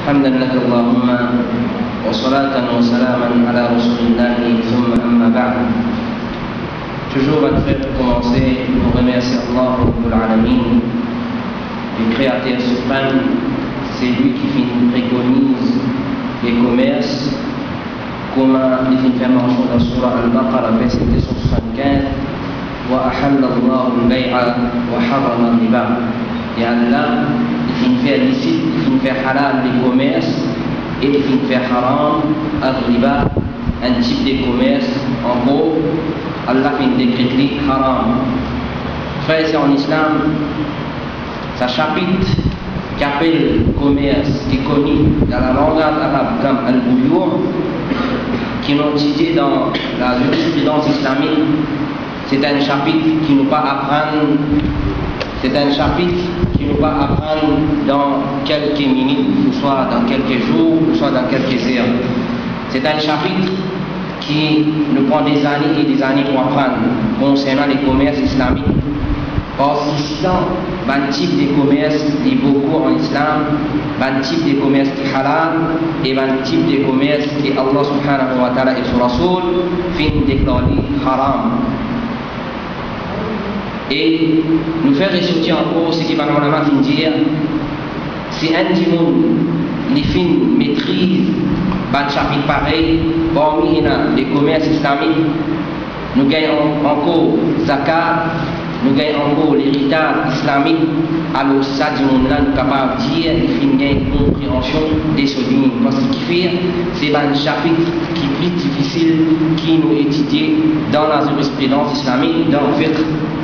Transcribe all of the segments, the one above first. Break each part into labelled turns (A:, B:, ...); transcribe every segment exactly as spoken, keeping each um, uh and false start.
A: حمدا لك اللهم وصلاة وسلاما على رسول الله ثم أما بعد. Toujours à faire pour commencer, nous remercions Allah Rabbul Alamin, le Créateur suprême. C'est lui qui préconise les commerces, comment il fait mention dans Surah Al-Baqarah, verset deux cent soixante-quinze. Wa ahalla Allahu al-bay'a wa harrama al-riba. Et Allah, il fait licite, il fait halal les commerces et il fait haram al-riba, un type de commerce. En gros, Allah fait décréter haram. Frère, c'est en islam, ça chapitre qui appelle commerce, qui est connu dans la langue arabe comme al-buyur, qui est utilisé dans la jurisprudence islamique. C'est un chapitre qui nous va apprendre, c'est un chapitre qui nous va apprendre dans quelques minutes, ou soit dans quelques jours, ou soit dans quelques heures. C'est un chapitre qui nous prend des années et des années pour apprendre concernant les commerces islamiques. Parce qu'ici, un type de commerce est beaucoup en islam, un type de commerce qui est halal et un type de commerce qui Allah subhanahu wa ta'ala et son Rasoul fin déclaré haram. Et nous faire ressortir encore ce qui va nous dire, si un monde les fins maîtrise un chapitre pareil, parmi les commerces islamiques, nous gagnons encore zakat, nous gagnons encore l'héritage islamique. Alors ça, du monde-là, nous sommes capables de dire qu'il y a une compréhension des choses. Parce que ce qui fait, c'est un chapitre qui est plus difficile qui nous étudier dans la jurisprudence islamique, dans le fiqh.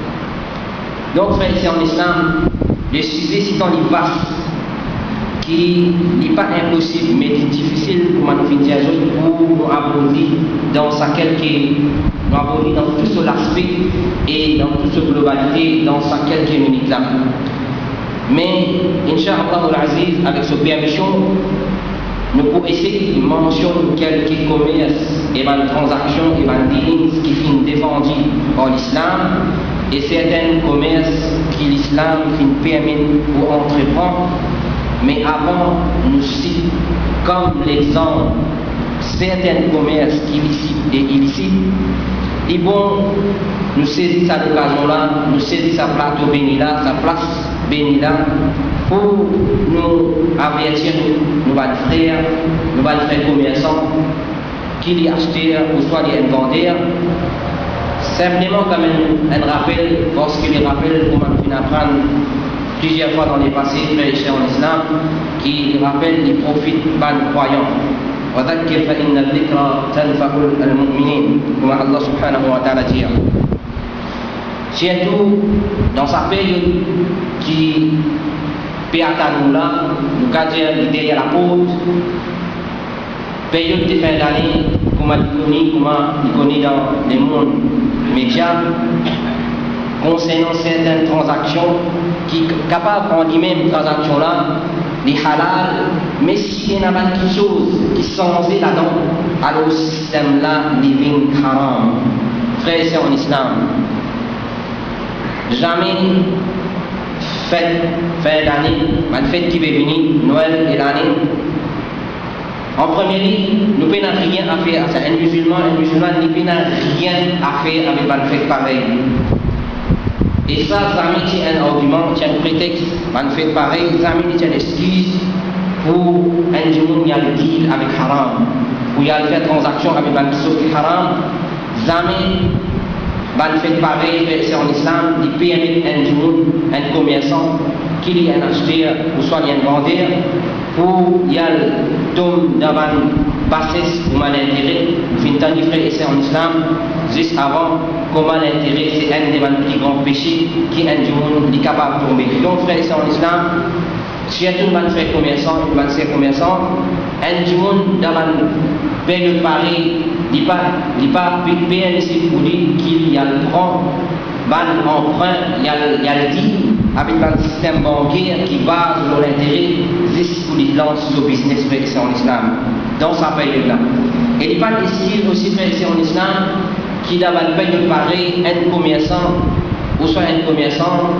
A: Donc, frère, c'est en islam, le sujet c'est dans les vaste, qui n'est pas impossible, mais c'est difficile pour nous faire pour nous aborder dans sa quelques, nous aborder dans tout son aspect et dans toute sa globalité, dans sa quelques minutes là. Mais, Inch'Allah al-Aziz, avec sa permission, nous pouvons essayer de mentionner quelques commerces et des transactions et des dealings qui sont défendus par l'islam et certains commerces qui l'islam permet pour entreprendre. Mais avant, nous citons comme l'exemple certains commerces illicites et illicites. Et bon, nous saisissons cette occasion-là, nous saisissons sa plateau béni là, sa place béni là, pour nous avertir, nos frères, nos frères commerçants, qui les acheteurs ou soit les vendeurs. Simplement comme un, un rappel, parce que les rappels, pour nous apprendre plusieurs fois dans les passés, frères et sœurs en islam, qui rappellent les prophètes ban croyants. وذكر فإن الذكرى تنفع المؤمنين, comme Allah subhanahu wa ta'ala dit. Surtout dans sa période qui peut attendre là, nous cadrons derrière la porte, période de fin d'année, comme il connaît, comment il connaît dans les mondes médias, concernant certaines transactions qui sont capables de prendre les mêmes transactions-là, les halal, mais s'il y a quelque chose qui sont là-dedans, alors le système-là devient haram. Frères et sœurs en islam, jamais fête, fin d'année, une fête qui va venir, Noël et l'année. En premier lieu, nous n'avons rien à faire. Un musulman, un musulman n'a rien à faire avec une fête pareille. Et ça, Zami, c'est un argument, c'est un prétexte. On fait pareil, Zami, c'est une excuse pour un jour, il y a le deal avec haram, où il y a le fait transaction avec un chose qui est haram. Zami, on fait pareil, c'est en islam, il permet un jour, un commerçant, qu'il y ait un acheteur, ou soit il y a un vendeur, pour il y a le tome d'avant bassesse ou mal intérêt, fintan du frère et c'est en islam, juste avant, comment l'intérêt c'est un des plus grands péchés qui un jour est capable de tomber. Donc frère et c'est en islam, si un tout frère commerçant, un frère commerçant, un jour dans une période pareille, il n'est pas permis pour lui qu'il y a le prend, un emprunt, il y a le dit, avec un système bancaire qui base sur l'intérêt, juste pour les lancer au business frère et c'est en islam, dans sa période-là. Et il n'est pas difficile aussi frère et c'est en islam, qui dans une période pareille, un commerçant, ou soit un commerçant,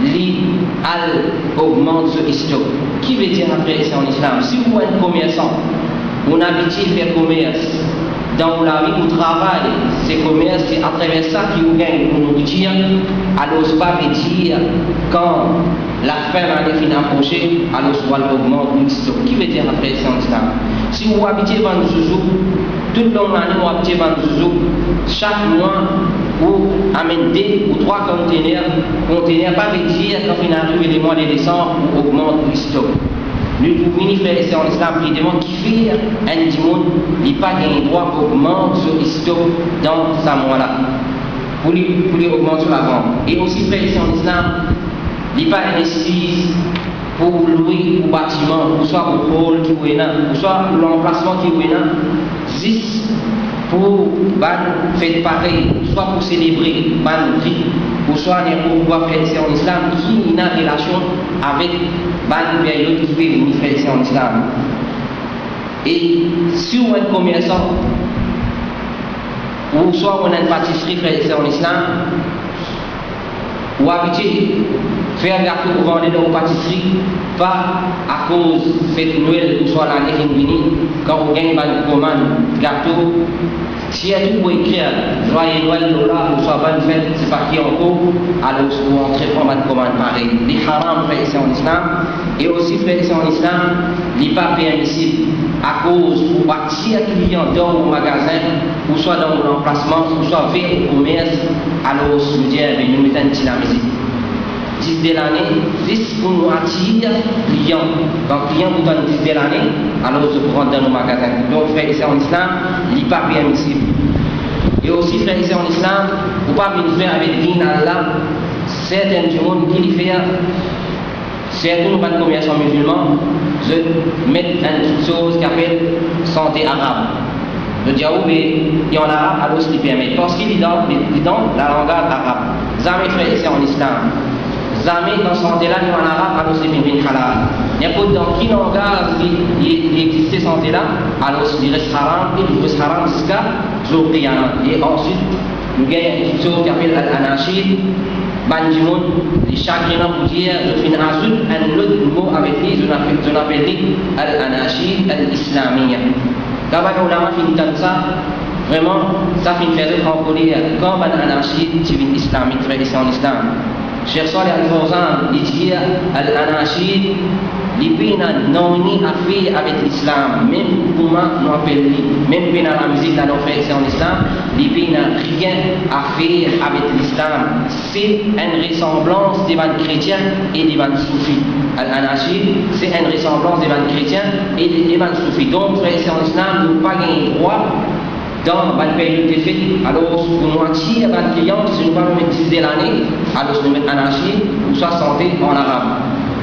A: li al augmente ce stock. Qui veut dire après c'est en islam? Si vous êtes commerçant, on habitué à faire commerce, dans la vie, vous travaillez, c'est commerce, c'est à travers ça que vous gagnez pour nourriture. Alors, ce pas dire quand la fin va finir approcher, alors soit l'augmente le qui veut dire après c'est en islam. Si vous habitez dans Zouzou, toute l'année vous habitez dans Zouzou, chaque mois vous amenez deux ou trois conteneurs, conteneurs pas veut dire quand il arrive les mois de décembre, vous augmente le stock. Nous pouvons faire c'est en islam qui demande qui fait un dimanche, il n'a pas de droit augmente ce stock dans sa mois-là. Pour lui, pour lui augmenter la vente. Et aussi faire c'est en islam, il n'a pas investi pour louer au bâtiment, ou soit au hall qui est là, ou soit l'emplacement qui est là, juste pour faire pareil, soit pour célébrer ban vie, ou soit pour pouvoir faire c'est en islam qui a une relation avec ban période qui peut venir faire c'est en islam. Et si on est commerçant, ou soit on a une pâtisserie faire c'est en islam, ou habitué faire gâteau ou vendre dans une pâtisserie, pas à cause de fête Noël ou soit l'année qui vient, quand on gagne une commande gâteau, si elle tout écrire joyeux Noël ou soit bonne fête, c'est pas qui encore, alors on entrer pour une commande pareil. Les haram fait ici en islam, et aussi fait ici en islam, il n'est pas permissible à cause ou partir client dans le magasin, ou soit dans l'emplacement, ou soit vers le commerce, alors je dis, nous mettons un petit la musique. dix de l'année, dix pour nous attirer clients. Quand client vous donne dix de l'année, alors je prends dans nos magasins. Donc, frère ici en islam, il n'est pas permissible. Et aussi, frère ici en islam, vous ne pouvez pas venir faire avec din Allah, certains du monde qui le fait, certains pas de commerçants musulmans, je mets une chose qui appelle santé arabe. Le diaoub est en arabe, alors il permet. Parce qu'il est dans, dans la langue arabe. Jamais frère ici en islam. Jamais dans santé-là, il y a en arabe, alors c'est bien halal. N'importe dans qui langage il existe santé-là, alors il reste haram, et il reste haram jusqu'à jour qiyamah. Et ensuite, nous avons une chose qui s'appelle al-anashid, Banjimoun, les chagrins pour dire, je finis ensuite un autre mot avec lui, je l'appelle al-anashid al-islamiyya. Quand on a fini comme ça, vraiment, ça finit faire en colère. Quand on a un anashid, c'est une islamique, frère ici en islam. Cheikh Saleh Al-Fawzan, il dit Al-Anashid, les pays n'ont ni affaire avec l'islam, même comment nous appelons, même bien dans la musique, dans nos frères en islam, les pays n'ont rien à faire avec l'islam. C'est une ressemblance des vannes chrétiens et des vannes soufis. Al-Anashid, c'est une ressemblance des vannes chrétiens et des vannes soufis. Donc, frères en islam, nous n'avons pas gagné droit dans la période de fête, alors pour nous attirer les clients, si nous ne pouvons pas mettre dix de l'année, alors nous mettons anarchie ou soit santé en arabe.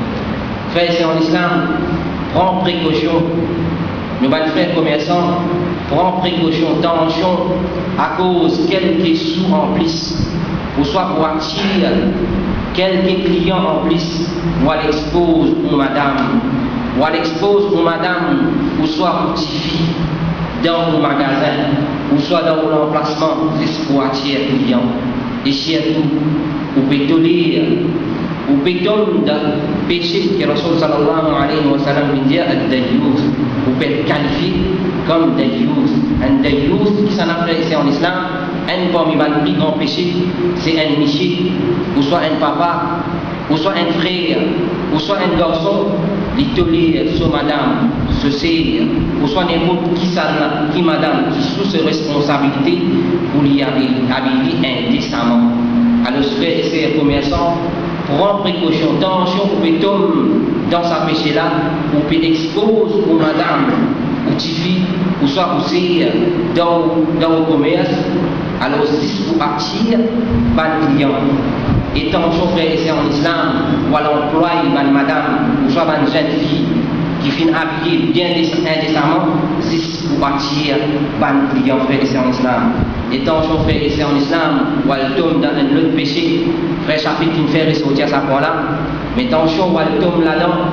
A: Frères c'est en islam, prends précaution. Nous allons faire commerçants, prends précaution, attention à cause quelques sous en plus, ou soit pour attirer quelques clients en plus, ou à l'expose ou madame, ou à l'expose ou madame, ou soit pour tifi dans le magasin, ou soit dans l'emplacement, pour attirer les clients. Et surtout, vous pouvez tolérer, vous pouvez tolérer le péché que Rasul sallallahu alayhi wa sallam dit al-dayyous. Vous pouvez qualifier comme dayyous. Un dayyous qui s'en a ici en islam, un parmi les plus grands péchés, c'est un miché, ou soit un papa, ou soit un frère, ou soit un garçon, il tolère sur madame, ce sert, ou soit n'importe qui, qui madame, qui sous ses responsabilités pour lui habiller indécemment. Alors, ce frère et ses commerçants, prend précaution, attention, vous pouvez tomber dans sa péché-là, vous pouvez exposer aux madame, aux petites filles, ou soit vous sert dans, dans le commerce, alors si vous attirez, pas de client. Et attention, frère et sœurs en islam, ou à l'emploi, une madame, ou soit une jeune fille qui finit habillée bien indécemment, si vous attirez, pas de client, frère et sœurs en islam. Et attention, frère et sœurs en islam, ou elle tombe dans un autre péché, frère chapitre qui me fait ressortir à ce point-là, mais attention, ou elle tombe là-dedans,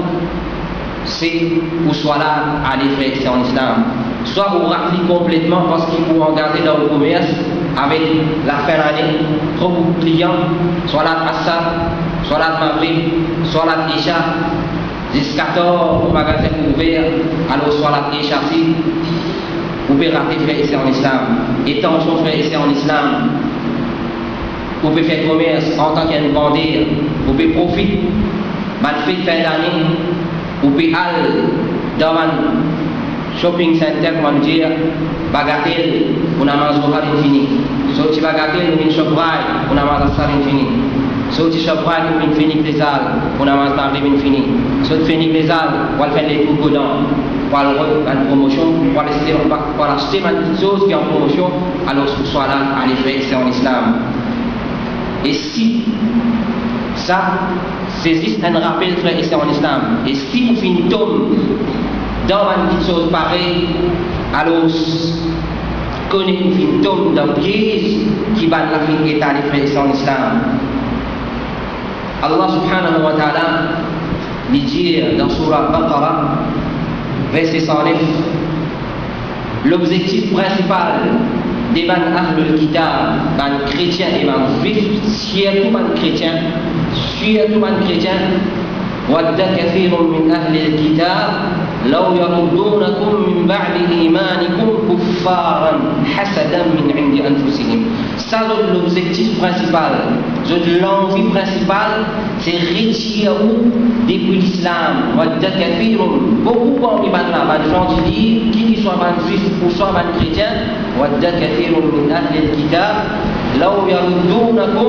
A: c'est ou soit là, allez, frère et sœurs en islam. Soit vous rappelez complètement parce qu'il faut engager dans le commerce avec la fin d'année, trop de clients, soit là à ça, Salat Maghrib, Salat Isha, jusqu'à tard, le magasin ouvert, alors Salat Isha, si, vous pouvez rater frère ici en islam. Et tension frère ici en islam, vous pouvez faire commerce en tant qu'un bandit, vous pouvez profiter, mal fait fin d'année, vous pouvez aller dans un shopping center, comment dire, bagatelle, on a mangé au carré fini. Sorti bagatelle, on a shop ride, on a mangé au carré fini. Sorti shop ride, on a fini les salles, on a mangé au carré fini. Sorti fini les salles, on va faire les coups dedans. Pour la promotion, pour acheter une petite chose qui est en promotion, alors ce soit là, à l'effet, c'est en islam. Et si ça, c'est juste un rappel, frère, c'est en islam. Et si vous finissez dans une petite chose pareille, alors connaissez vous finissez dans le piège qui va la fin état des frères, c'est en islam. Allah subhanahu wa ta'ala dit dire dans Surah Baqarah, verset cent neuf, l'objectif principal des ban Ahlul Kitab, ban chrétiens et ban juifs, surtout ban chrétiens, surtout ban chrétiens, وَدَّ كَثِيرٌ مِّنْ أَهْلِ الْكِتَابِ لَوْ يَرُدُّونَكُم مِّن بَعْدِ إِيمَانِكُمْ كُفَّارًا حَسَدًا مِّنْ عِندِ أَنفُسِهِمْ. Ça, c'est l'objectif principal, l'envie principale, c'est retirer depuis l'islam. وَدَّ كَثِيرٌ, beaucoup parmi les gens qui disent, qui soient juifs ou soit chrétiens, وَدَّ كَثِيرٌ مِّنْ أَهْلِ الْكِتَابِ لَوْ يَرُدُّونَكُم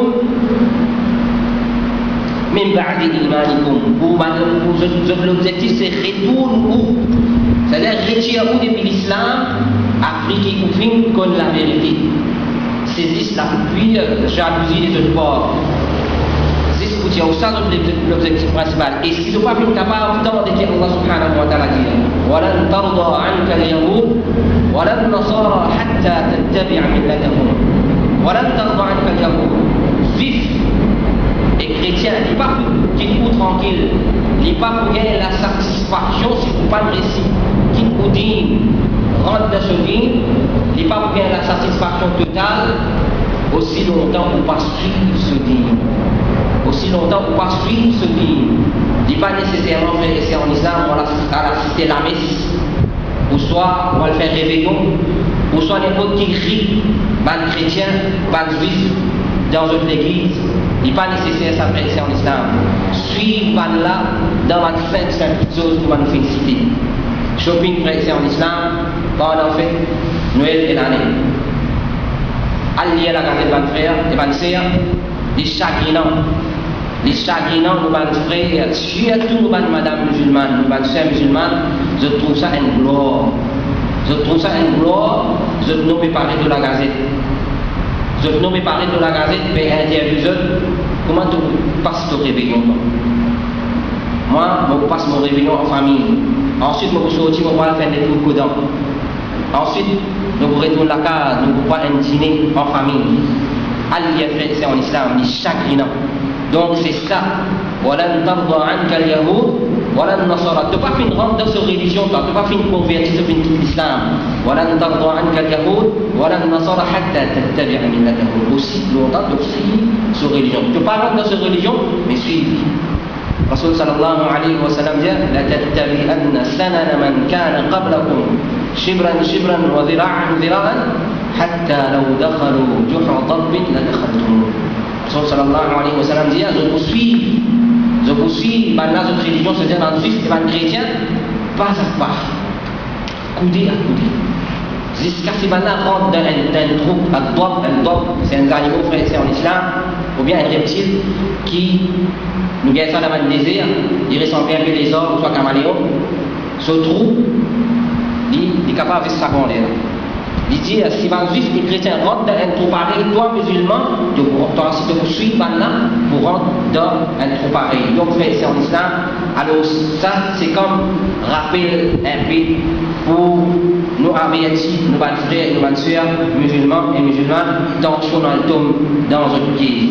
A: min ba'di imanikum. L'objectif c'est retourne où, c'est-à-dire retirer où depuis l'islam, appliquer ou fin comme la vérité. C'est juste la pire jalousie des autres pauvres. C'est ce que tu as ça l'objectif principal. Et si tu n'es pas capable d'entendre Allah subhanahu wa ta'ala dire وَلَنْ تَرْضَى عَنْكَ الْيَهُودُ وَلَا النَّصَارَى حَتَّى تَتَّبِعَ مِلَّتَهُمْ. وَلَنْ تَرْضَى عَنْكَ الْيَهُودُ. Vif et chrétien, il n'est pas pour qu'il vous tranquille, il n'est pas pour gagner la satisfaction si vous pas le récit, qu'il vous dit, rentre dans ce dîme, il n'est pas pour gagner la satisfaction totale, aussi longtemps qu'on pas suivre ce dîme, aussi longtemps qu'on pas suivre ce dîme. Il n'est pas nécessairement faire essayer en islam, on va assister la messe, ou soit on va le faire réveillon, ou soit n'importe qui crie, pas de chrétien, pas de juif, dans une église, il n'est pas nécessaire ça faire en islam. Suivre là dans la fête, c'est une petite chose pour nous féliciter. Shopping prêté en islam, pendant fait Noël et l'année. Allier la gazette de frère et de sœur, les chagrinants, les chagrinants, nos frères, surtout nos madame musulmanes, nos sœurs musulmanes, je trouve ça une gloire. Je trouve ça une gloire, je ne peux pas parler de la gazette. Je ne peux parler de la gazette, mais interviewer comment tu passes ton réveillon. Moi, je passe mon réveillon en famille. Ensuite, je vais sortir, je vais faire des tours codants. Ensuite, je vais retourner à la case, je vais faire un dîner en famille. Allié frère, c'est en islam, il est chagrinant. Donc c'est ça. وَلَنْ تَرْضَى عَنْكَ الْيَهُودُ وَلَا النَّصَارَى. Tu n'as pas fini de rentrer dans cette religion, tu n'as pas fini de convertir sur l'islam. وَلَنْ تَرْضَى عَنْكَ الْيَهُودُ وَلَا النَّصَارَى حَتَّى تَتَّبِعَ مِلَّتَهُمْ. Aussi longtemps tu suis cette religion. Tu ne peux pas rentrer dans cette religion, mais suive. Rasul sallallahu alayhi wa sallam dit لَتَتَّبِعَنَّ سَنَنَ مَنْ كَانَ قَبْلَكُمْ شِبْرًا شِبْرًا وذراعا ذراعا حتى لو دخلوا جحر ضب لدخلتموه. Rasul sallallahu alayhi wa sallam dit je vous suis, je vous suis, maintenant notre religion, c'est-à-dire dans le juif et dans le chrétien, pas à pas, coudé à coudé. Jusqu'à ce que maintenant rentre dans un trou, un doigt, un doigt, c'est un animal frère, c'est en islam, ou bien un reptile qui nous gagne ça dans le désert, il ressemble un peu les hommes, soit caméléon. Ce trou, il est capable de se s'abonder. Il dit, si un juif et chrétien rentre dans un trou pareil, toi musulman, tu dois suivre maintenant pour rentrer dans un trou pareil. Donc, c'est en islam. Alors, ça, c'est comme rappel un peu pour nous avertir, nos frères et nos sœurs, musulmans et musulmanes, attention dans le tome, dans un pied.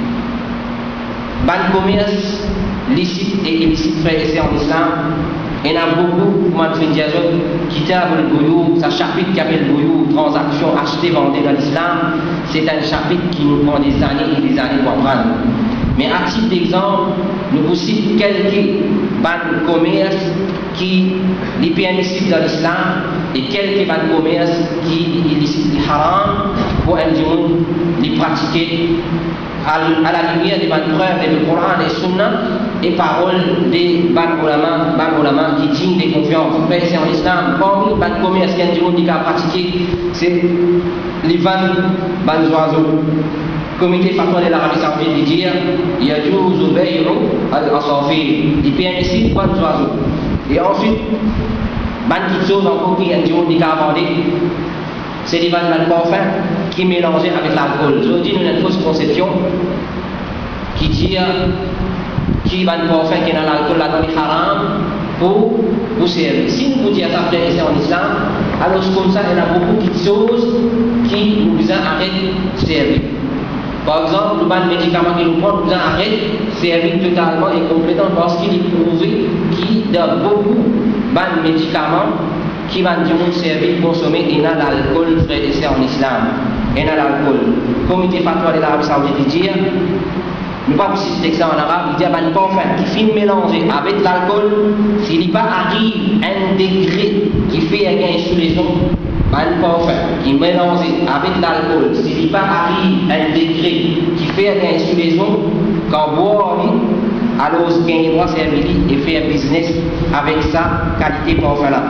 A: Ban commerce, licite et illicite, frère et sœurs en islam. Il y en a beaucoup, pour m'en dire, qui tablent le bouyou, ça chapitre qui appelle le bouyou, transaction, acheter, vendre dans l'islam, c'est un chapitre qui nous prend des années et des années pour apprendre. Mais à titre d'exemple, nous vous citons quelques banques de commerce qui sont permissibles dans l'islam et quelques banques de commerce qui sont illicites, les haram, pour un monde les pratiquer à la lumière des bonnes preuves et du Coran et Sunna et paroles des bonnes ulama, bonnes ulama qui dignes des confiances. Après, c'est en islam, parmi les bonnes commerces qu'il y a du monde qui a pratiqué, c'est les vannes, bonnes oiseaux. Comité fatwa de l'Arabie Saoudite dit dire il y a douze bay'u al-asafir, il permet bonnes oiseaux. Et ensuite, bonnes petites choses encore qu'il y a du monde qui a abordé, c'est les vannes de parfum qui est mélangé avec l'alcool. Aujourd'hui, nous avons une fausse conception qui dit qui va de parfum qui est dans l'alcool là dans les haram pour vous servir. Si nous vous disons ça frère ici en islam, alors comme ça, il y a beaucoup de choses qui nous arrêtent de servir. Par exemple, le ban médicament que nous prenons nous arrête de servir totalement et complètement parce qu'il est prouvé qu'il y a beaucoup de médicaments qui va nous servir consommer et dans l'alcool frère ici en islam. Et dans l'alcool. Comité fatwa de l'Arabie Saoudite dit, nous pas citer ça en arabe, il dit un parfum qui finit mélanger avec l'alcool, s'il n'y pas arrive un degré qui fait un sous-lésion, un parfum qui mélange avec l'alcool, s'il n'y pas arrive un degré qui fait un sous-lésion, quand boit, alors il gagne droit servir et faire un business avec sa qualité parfum là.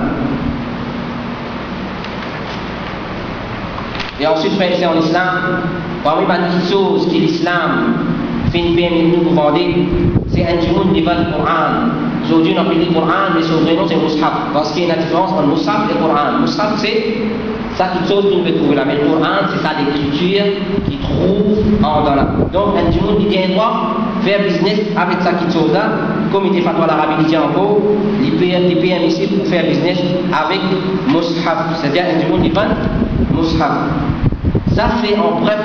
A: Et ensuite, frère, c'est en islam, parmi les petites choses que l'islam fait une permis de nous vendre, c'est un jour devant le Coran. Aujourd'hui, on appelle le Coran, mais son vrai nom c'est Mus'haf. Parce qu'il y a une différence entre Mus'haf et le Coran. Mus'haf, c'est ça, toute chose qu'on peut trouver là. Mais le Coran, c'est ça l'écriture qui trouve en dans là. Donc, un jour, il a droit de faire business avec ça qui chose là. Comme il était fatwa l'Arabie, il dit encore, il est permissible pour faire business avec Mus'haf. C'est-à-dire, un jour, il vend Mus'haf. Ça fait en bref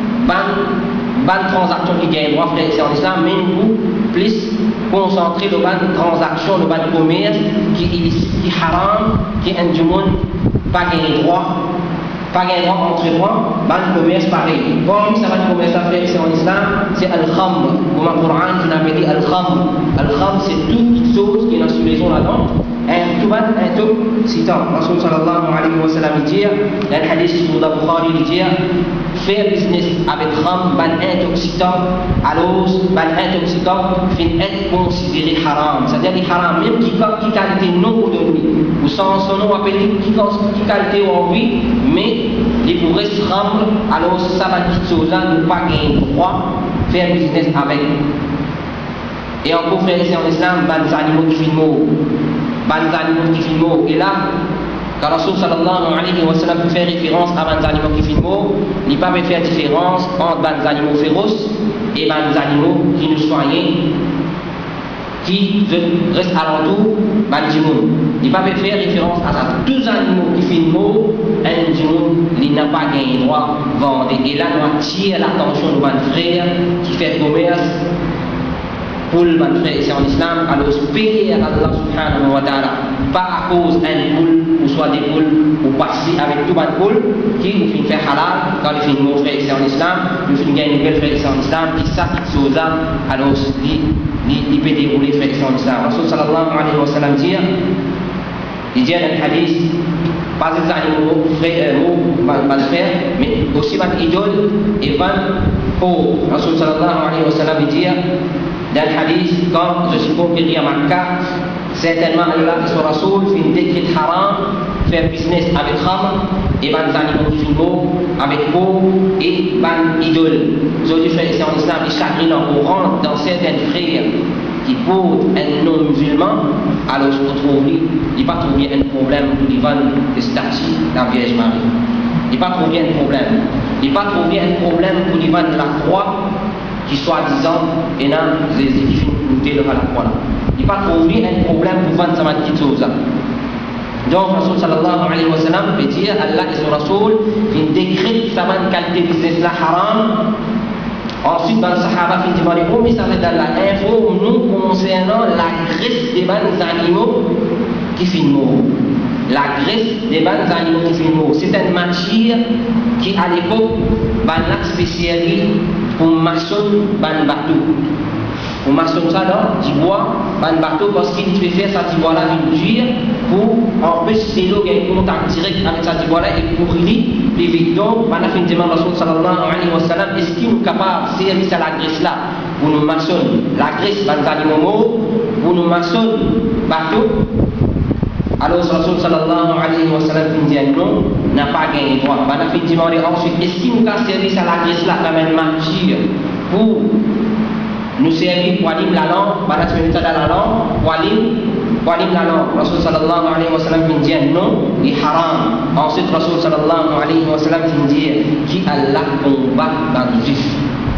A: bonne transaction qui gagne droit frère ici en islam, mais nous plus concentrer le ban transaction, le ban commerce qui est illicite, qui est haram, qui est un du monde pas gagné droit, pas gagné droit entre droit, ban commerce pareil. Bon, ça va commerce à faire ici en islam, c'est al-khamr. Comme le Coran, tu n'avais dit al-khamr. Al-khamr, c'est toute chose qui est dans sous les eaux là-dedans. Un tout ban, un tout citant. Rasul sallallahu alayhi wa sallam dit, il y a un hadith sur le Bukhari, il dit, faire business avec khamr, ban intoxicant, alors ban intoxicant, fin être considéré haram. C'est-à-dire les haram, même qui, qui qualité non autonomie, ou sans son nom appelé, qui, qui qualité ou envie, mais les pourraient se rendre, alors ça va dire chose là, ne pas gagner droit, faire business avec. Et encore frère ici en islam, ban animaux qui filment, ban animaux qui filment, et là, quand Rasul sallallahu alayhi wa sallam fait référence à ban animaux qui filment, il ne peut pas faire différence entre ban animaux féroces et ban animaux qui nous soignent, qui restent alentour ban djimoun. Il ne peut pas faire référence à ça. Tous les animaux qui filment, un djimoun, il n'a pas gagné droit de vendre. Et là, nous attirons l'attention de ban frère qui fait commerce pour le ban frère ici en islam, alors payer à Allah subhanahu wa ta'ala, pas à cause d'un poule, ou soit des poules, ou passer avec tout ban poule, qui nous fait faire halal, quand il fait mon frère ici en islam, nous fait gagner une belle frère ici en islam, qui ça qui chose là, alors il peut dérouler frère ici en islam. Rasul sallallahu alayhi wa sallam dit, il dit dans le hadith, pas des animaux frères, mal frères, mais aussi ban idole et ban pauvre. Rasul sallallahu alayhi wa sallam dit, dans le hadith, quand je suis conquéri à Makkah, certainement Allah et son Rasoul fin décret haram, faire business avec Khamr, et ban animaux qui filment, avec peau et ban idole. Aujourd'hui, frères ici en islam, les chagrinants, on rentre dans certaines frères qui posent un nom musulman, alors je retrouve, il n'y a pas trouvé un problème pour les vendre des statues de la Vierge Marie. Il n'y a pas trouvé un problème. Il n'y a pas trouvé un problème pour les vendre la croix, qui soi-disant est dans les difficultés de la croix. Il n'y a pas trouvé un problème pour vendre cette petite chose. Donc, Rasul sallallahu alayhi wa sallam peut dire, Allah et son Rasul, il décrète sa qualité de business la haram. Ensuite, dans le Sahaba, il dit, oh, mais ça va dans la info, nous concernant la graisse des animaux qui filment. La graisse des animaux qui filment. C'est une matière qui, à l'époque, va être spécialisée pour maçonner ban bateau. Pour maçonner ça dans du bois, ban bateau parce qu'il fait faire ça du bois là une dur pour empêcher l'eau qui contact direct avec ça du bois là et pour lui vite. Donc, on a fait une demande à Rasul sallallahu alayhi wa sallam, est-ce qu'il est capable de servir à la graisse là pour nous maçonner la graisse ban animaux pour nous maçonner bateau? Alors Rasul sallallahu alayhi wa sallam dit non, n'a pas gagné droit. On a fait demander ensuite, est-ce qu'il nous a servi à la graisse là comme une matière pour nous servir pour aller la langue, on a fait ça dans la langue, pour aller pour aller la langue. Rasul sallallahu alayhi wa sallam dit non, il est haram. Ensuite Rasul sallallahu alayhi wa sallam dit qui Allah combat dans le juif.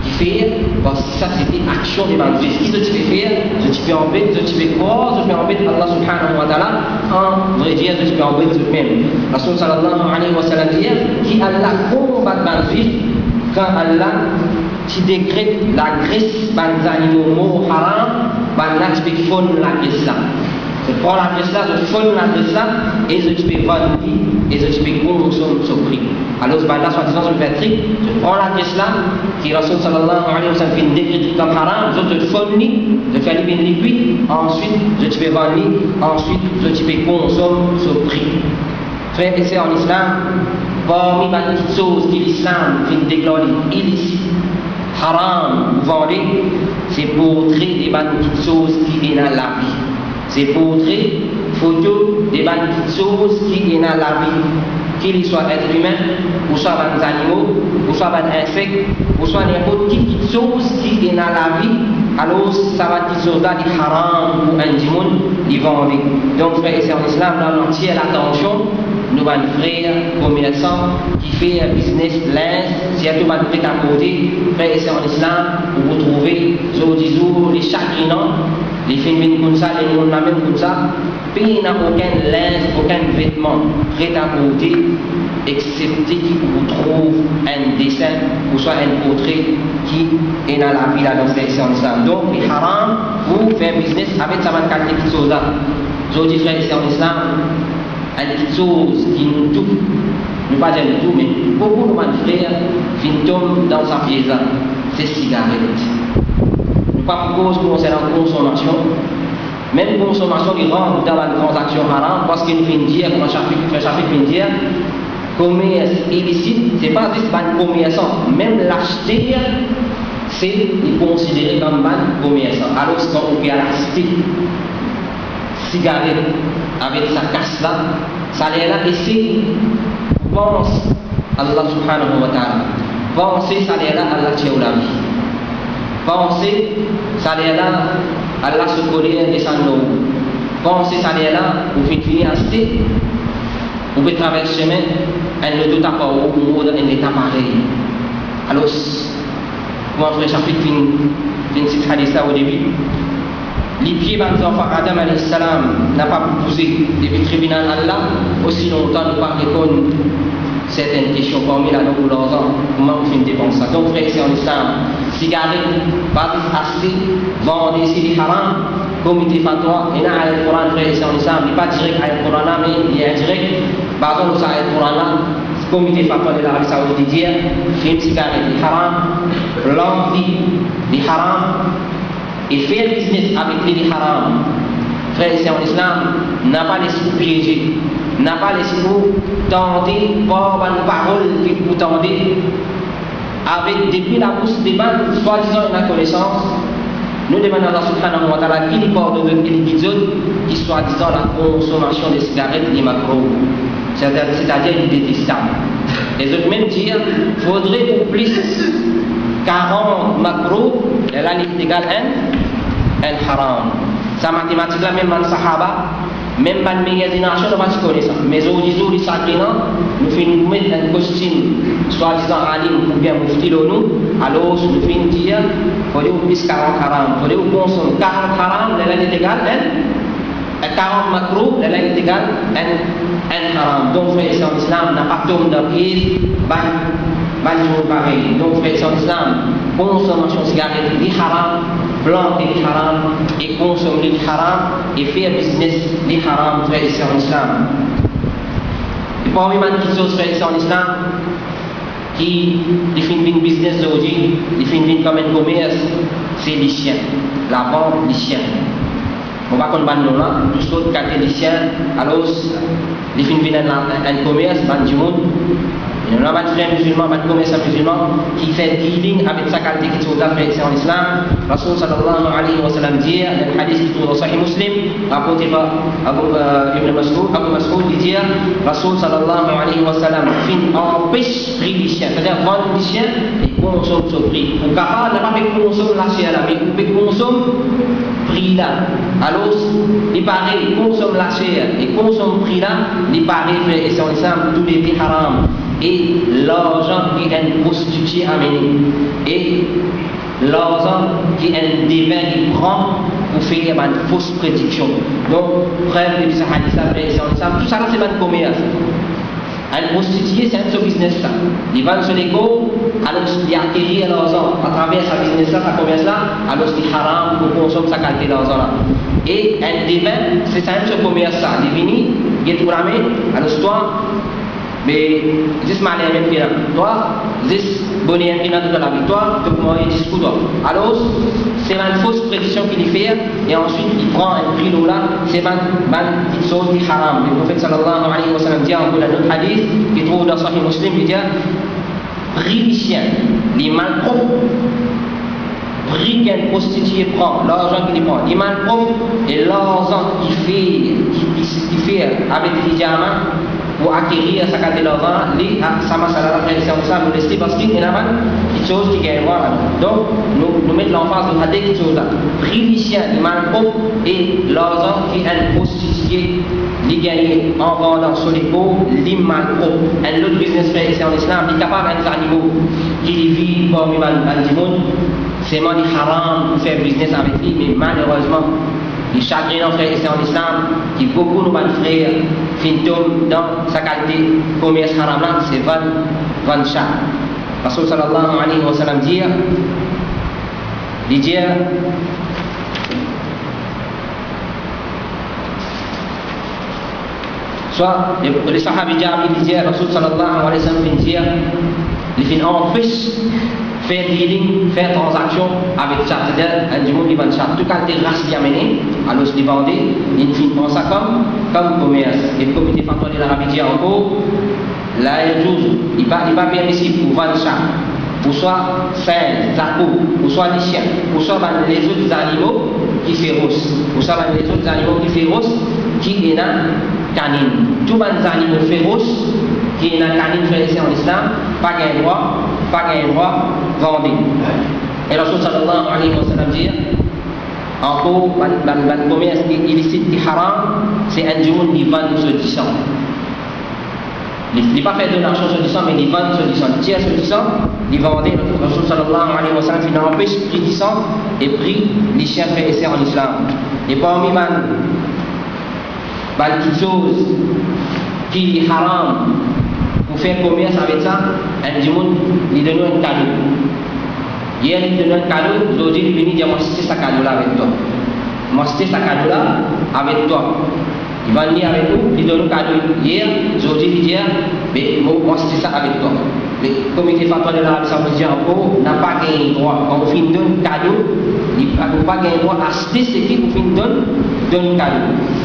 A: Parce que ça c'était action des bandits. Qu'est-ce que tu peux faire? Tu peux embêter, tu peux croire, tu peux embêter Allah subhanahu wa ta'ala. En vrai dire, tu peux embêter toi-même. Rasul sallallahu alayhi wa sallam dit qui Allah combat les bandits quand Allah qui décrète la graisse des animaux haram, là tu peux fondre la graisse là. Tu prends la graisse là, tu fonds la graisse là et tu peux vendre et tu peux consommer ce prix. Alors, là, soit-disant, je fais trick, tu prends la graisse là, qui Rasul sallallahu alayhi wa sallam fait une décret comme haram, je te fournis, je fais une liquide, ensuite, je te fais vendre, ensuite, je te fais consommer ce prix. Frère et sœurs en islam, parmi les petites choses que l'islam fait déclarer illicite, haram, vous vendez, c'est pour montrer des petites choses qui sont dans la vie. C'est pour montrer photo des petites choses qui sont dans la vie. Qu'il soit être humain, ou soit des animaux, ou soit des insectes, ou soit n'importe quelle chose qui est dans la vie, alors ça va être chose là, des haram ou un djimoun, ils vont vendre. Donc, frères et sœurs en islam, là, on tire l'attention, nous avons un frère commerçant qui fait un business linge, si à tout le monde est à côté, frères et sœurs en islam, vous retrouvez, jour du jour, les chagrinants, les féminines comme ça, les non même comme ça, puis n'a aucun linge, aucun vêtement prêt à côté, excepté qu'il vous trouve un dessin ou soit un portrait qui est dans la vie là dans cette islam. Donc, il est haram pour faire business avec sa vingt-quatre petites choses là. Je dis frère ici en islam, une petite chose qui nous touche, ne pas dire tout, mais beaucoup de mon frère qui tombe dans sa pièce là, c'est cigarette. Nous pas pour cause concernant la consommation. Même consommation qui rentre dans la transaction haram, parce qu'il fait dire, comme un chapitre fait dire, commerce illicite, ce n'est pas juste un commerçant, même l'acheter, c'est considéré comme un commerçant. Alors, quand on peut acheter cigarette avec sa casse là, ça est là, et c'est pense Allah subhanahu wa ta'ala. Pensez, ça est là, Allah tient la vie. Pensez, ça est là, Allah se connaît et s'en nomme. Pensez, ça est là, vous faites finir à acheter, vous pouvez traverser le chemin, elle ne doit pas au monde, elle n'est pas pareille. Alors, moi, frère, chapitre fin ce hadith là au début. Les pieds de l'enfant Adam alayhi salam n'a pas poussé depuis le tribunal Allah, aussi longtemps ne pas répondre certaines questions parmi la langue ou l'argent, comment vous faites dépenser ça. Donc, frère, c'est en islam, cigarette, pas acheter, vendre, c'est des haram, comité fatwa, et là, le Coran, frère, c'est en islam, il n'est pas direct avec le Coran, mais il est indirect, par exemple, ça, le Coran, comité fatwa de l'Arabie Saoudite dit, film cigarette, des haram, l'envie, des haram, et faire business avec les haram, frère, c'est en islam, n'a pas laissé vous piéger, n'a pas laissé vous tenter par une parole qui vous tendez, avec depuis la bouche des banques, soi-disant une connaissance, nous demandons à Allah subhanahu wa ta'ala qu'il porte de l'épisode qui soi-disant la consommation des cigarettes des macros, c'est-à-dire les détestables. Les autres même dire, il faudrait pour plus quarante macros, et là il est égal à un haram. Sa mathématique là, même dans le Sahaba, même dans les meilleures générations, on va se connaître. Mais aujourd'hui, les sacrins, nous faisons mettre un costume, soi-disant alim ou bien mufti nous, alors nous faisons dire, il faut plus quarante haram, il faut consommer quarante haram, l'année est égale à quarante macros, l'année est égale à un haram. Donc, frère, c'est en islam, n'a pas tombé dans le pied, ban jour pareil. Donc, frère, c'est en islam, consommation de cigarettes, les haram, planter les haram, et consommer les haram, et faire business les haram, frère, c'est en islam. Et parmi les petites choses, frère, c'est en islam, qui fait une business aujourd'hui, il fait une comme un commerce, c'est les chiens, la vente des chiens. On va qu'on ban là, tous autres cathéliciens, alors les films viennent un commerce, ban du monde. Il y a un frère musulman, un commerçant musulman qui fait dealing avec sa qualité qui se trouve en islam. Rasul sallallahu alayhi wa sallam dit, le hadith qui se trouve dans Sahih Muslim, rapporté par Abu Ibn Mas'ud, Abu Mas'ud dit, Rasul sallallahu alayhi wa sallam empêche prix des chiens, c'est-à-dire vendre des chiens et consomme ce prix. Ou capable n'a pas fait consommer la chair là, mais vous pouvez consommer prix là. Alors, il paraît, il consomme la chair et consomme prix là, il paraît, et c'est en islam, tous les haram. Et l'argent qui est un prostitué amené, et l'argent qui est un devin qui prend pour faire une fausse prédiction. Donc, preuve de ce hadith, tout ça c'est un commerce. Un prostitué, c'est un seul business là. Il vend sur l'écho, alors il acquérir l'argent à travers sa business là, sa commerce là, alors il haram pour consommer sa qualité d'argent là. Et un devin, c'est un seul commerce là. Il vient, il est tout ramé, alors toi, mais this malais même bien toi this bonnet bien de la victoire que moi il discute alors c'est une fausse prédiction qu'il fait et ensuite il prend un prix là c'est une chose qui haram. Le prophète sallallahu alayhi wa sallam dit en un hadith qui trouve dans Sahih Muslim il dit prix du chien les malpropres prix qu'un prostitué prend l'argent qu'il prend les malpropres et l'argent qu'il fait qui fait avec les diamants pour acquérir sa qualité d'argent, ça m'a salé la prédiction de ça, nous laisser parce qu'il y a quelque chose qui gagne. Donc, nous, nous mettons l'emphase de quelque chose là. Privilégier les malpropres et l'argent qui est un prostitué, les gagner en vendant sur les pots, les malpropres. Un autre business fait ici en islam, il est capable des animaux qui vivent parmi les monde, c'est moi qui haram pour faire business avec lui, mais malheureusement, les chagrins frères ici en islam, qui beaucoup de nos frères finissent dans sa qualité commerce haram là, c'est vingt chats. Rasul sallallahu alayhi wa sallam dit, il dit, soit les sahabis disaient, Rasul sallallahu alayhi wa sallam dit, il finit empêche faire dealing, faire transaction avec ça, c'est-à-dire un du monde qui vend ça. Tout cas, des races qui amènent, alors se vendre, ils font ça comme, comme commerce. Et le comité fatwa de l'Arabie dit encore, là, il n'est pas permissible pour vendre ça, pour soit singe, zarco, pour soit les chiens, pour soit les autres animaux qui féroces, pour soit les autres animaux qui féroces, qui est dans canine. Tous les animaux féroces qui est dans canine fait en islam, pas gain droit, pas gain droit, vendre. Et le Rasul sallallahu alayhi wa sallam dit, encore, le commerce illicite qui haram, c'est un du monde qui vend sur dix ans. Il n'est pas fait de l'argent sur dix ans, mais il vend sur dix ans. Il tire sur dix ans, il vend. Le Rasul sallallahu alayhi wa sallam, il empêche le prix dix ans et prix les chiens fait essai en islam. Et parmi les petites choses qui est haram, pour faire commerce avec ça, un du monde, il donne un cadeau. Hier, il donne un cadeau, aujourd'hui, il vient dire, moi, c'est ce cadeau-là avec toi. Moi, c'est ce cadeau-là avec toi. Il va venir avec nous, il donne un cadeau hier, aujourd'hui, il dit, mais moi, c'est ça avec toi. Le comité fatwa de l'Arabie Saoudite encore n'a pas gagné droit. Quand on finit un cadeau, il n'a pas gagné droit à acheter ce qu'il finit donne, donne un cadeau.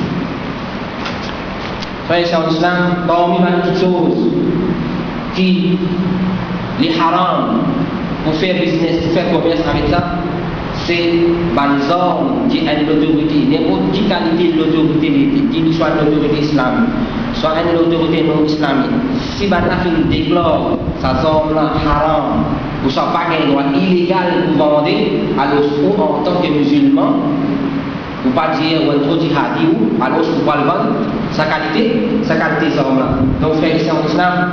A: Frères et en islam, parmi les petites choses qui les haram pour faire business, pour faire commerce avec ça, c'est les hommes qui ont l'autorité, n'importe quelle qualité de l'autorité, qu'il soit l'autorité islamique, soit l'autorité non islamique. Si la fin déclare sa zone haram, ou soit pas un droit illégal pour vendre, alors ou en tant que musulman, ou pas dire ou trop jihadi ou alors vous pouvez le vendre sa qualité sa qualité zone là. Donc faire ici en islam,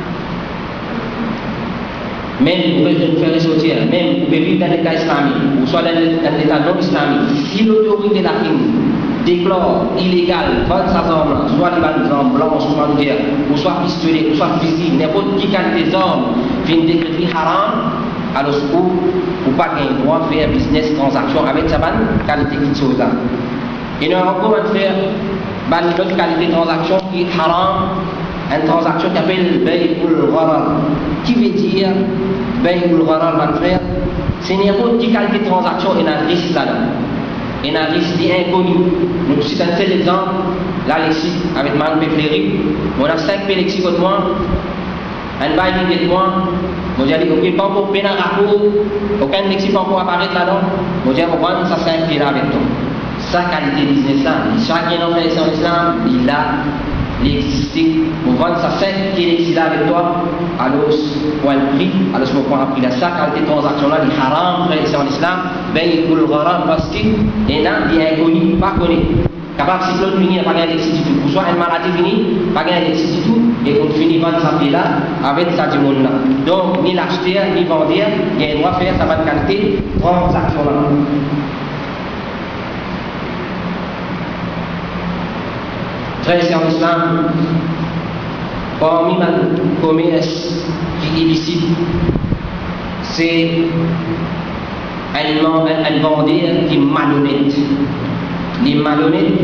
A: même vous pouvez faire ressortir, même vous pouvez vivre dans l'état islamique ou soit dans l'état non islamique, si l'autorité la fin déclare illégal vendre sa zone là, soit les balles blanches ou guerre, ou soit pistolet, ou soit fusil, n'importe quelle qualité zone vient décréter haram, alors vous ou pas gagner droit faire business transaction avec sa bonne qualité de chose là. Et nous avons comment faire une autre qualité de transaction qui est haram une transaction qui s'appelle Bay'ul Gharar. Qui veut dire Bay'ul Gharar, mon frère? C'est n'importe quelle qualité de transaction et un risque là-dedans. Et un risque inconnu. Nous citons un tel exemple, là, ici, avec Mme Péfléry, on a cinq Pélexis contre moi, un bail de moi, on dit, ok, pas encore pénal rapport, aucun Lexi pas encore apparaître là-dedans, on dit, on va ça cinq pieds là avec toi. Sa qualité de business là, chacun dans l'islam, il a l'existé, on vend ça cinq pieds là avec toi, alors, pour un prix, alors je me prends un prix là, sa qualité de transaction là, il est haram, frère, ici en islam, ben il coule haram parce qu'il est inconnu, pas connu. Capable si l'autre finit, pas gagner d'excès du tout. Ou soit une maladie finie, pas gagner d'excès du tout, et on finit vendre sa paix là, avec ça du monde là. Donc, ni l'acheteur, ni vendeur, il y a un droit de faire sa bonne qualité, transaction là. Très cher en islam, parmi le commerce qui est illicite, c'est un, un vendeur qui est malhonnête. Les malhonnêtes,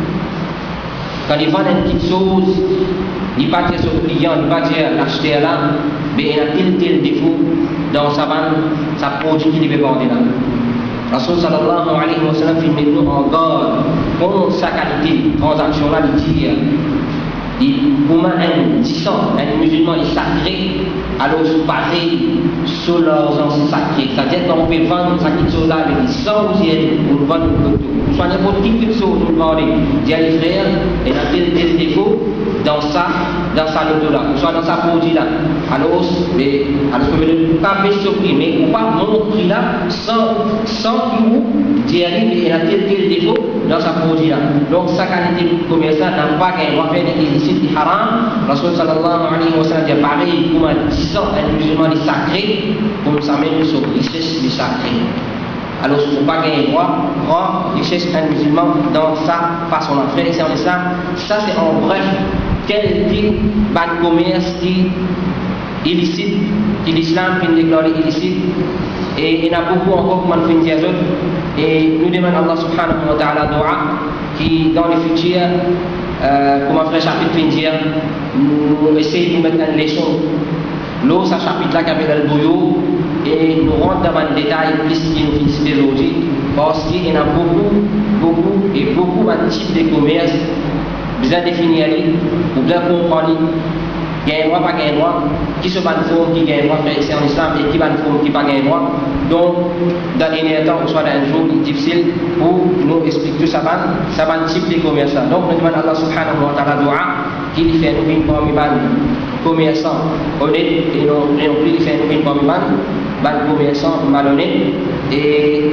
A: quand ils vendent une petite chose, ils ne pas dire sur le client, ils ne pas dire à l'acheteur là, mais il y a tel tel défaut dans sa vente, sa produit qu'il veut vendre là. Rasul sallallahu alayhi wa sallam fait nous en garde contre sa qualité de transaction là, il dit, pour un disant, un musulman est sacré, alors basé sur leurs anciens sacrés. C'est-à-dire qu'on peut vendre sa petite chose là avec cent ou pour vendre le couteau. Soit n'importe quelle chose, vous vendez, dire les frères, et il y a tel tel défaut dans sa, dans sa loto là, soit dans sa produit là. Alors, mais, alors je ne peux pas me surpris, mais ou pas mon prix là, sans, sans qu'il vous dire, mais il y a tel tel défaut dans sa produit là. Donc sa qualité commerciale n'a pas qu'un droit faire des illicites, des haram. Rasul sallallahu alayhi wa sallam dit pareil, comme un disant un musulman est sacré, comme ça même sur richesse du sacré. Alors, il ne faut pas gagner droit, rendre richesse un musulman dans sa façon de faire. Et c'est en islam, ça c'est en bref, quel type de commerce qui est illicite, qui l'islam qui déclare illicite. Et il y en a beaucoup encore comme on fait dire d'autres. Et nous demandons Allah subhanahu wa ta'ala dua qui dans le futur, euh, comme un frère chapitre fait dire, nous essayons de mettre une leçon. L'eau, ça chapitre là qui avait le bouillot. Et nous rentrons dans le détail plus qui nous félicite aujourd'hui parce qu'il y en a beaucoup, beaucoup et beaucoup de types de commerce bien définis ou bien comprendre. Il y a un droit, pas un droit, qui se bat forme, qui gagne droit, c'est en islam, et qui bat forme, qui pas gagne droit. Donc, dans un temps, ou soit dans un jour difficile, pour nous expliquer tout ça, ça va type de commerce. Donc, nous demandons à Allah subhanahu wa ta'ala dua, qui lui fait nous une parmi les commerçants honnêtes, et non plus qui fait nous une parmi les commerçants malhonnêtes, et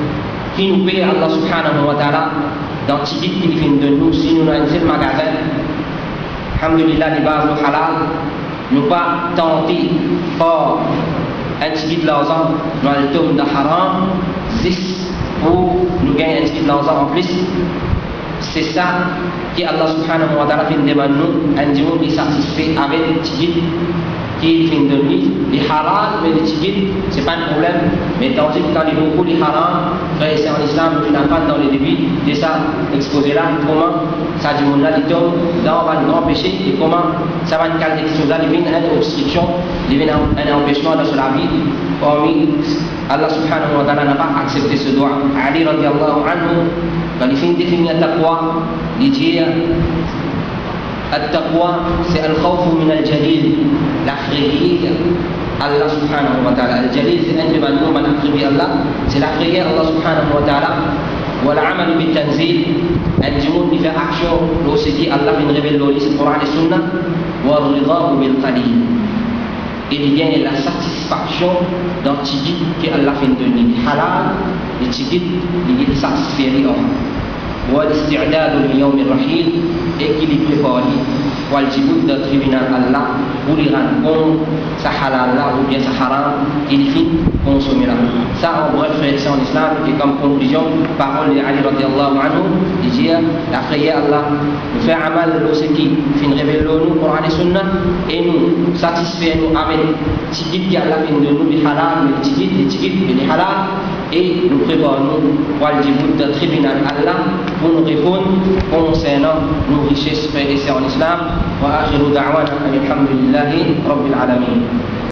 A: qui nous paye Allah subhanahu wa ta'ala dans le ticket qui fait de nous, si nous avons un seul magasin. Alhamdulillah, les bases du halal, nous pas tenter par un petit de l'argent dans le tome de haram, dix pour nous gagner un petit de l'argent en plus. C'est ça que Allah subhanahu wa ta'ala fait demande nous, un dimanche qui est satisfait avec le petit qui fait de lui, les halal, mais les tickets, c'est pas un problème. Mais tandis que quand il y a beaucoup de haram, frère, c'est en islam, tu n'as pas dans les débuts, de ça, exposé là, comment ça dit mon là, il tombe dans un grand péché, et comment ça va une qualité de choses là, il vient une obstruction, il vient un empêchement dans la vie, parmi Allah subhanahu wa ta'ala n'a pas accepté ce droit. Ali radiallahu anhu, quand il finit de définir le taqwa, il dit, التقوى c'est الخوف من الجليل l'affrayé Allah subhanahu wa ta'ala. الجليل c'est un événement من أفريقيا الله c'est l'affrayé Allah subhanahu wa ta'ala. والعمل بالتنزيل الجمود qui fait action lorsque Allah vient révéler le Coran et Sunna. والرضا بالقليل il y a la satisfaction dans le tigit que Allah fait donner halal le tigit il est satisfait. والاستعداد ليوم الرحيل équilibré par lui والجبود de tribunal Allah pour lui rendre compte sa halal là ou bien sa haram il finit consommer là. Ça en bref c'est en islam et comme conclusion parole de Ali radiallahu anhu il dit la prière Allah nous fait amal ce qui fin révéler nous Coran et Sunna et nous satisfaire nous avec tigit qui Allah fin de nous le halal le tigit le tigit le halal et nous préparons nous pour le jibut de tribunal Allah pour nous répondre concernant nos richesses frères et sœurs en islam. Wa akhiru da'wana alhamdulillahi rabbil alamin.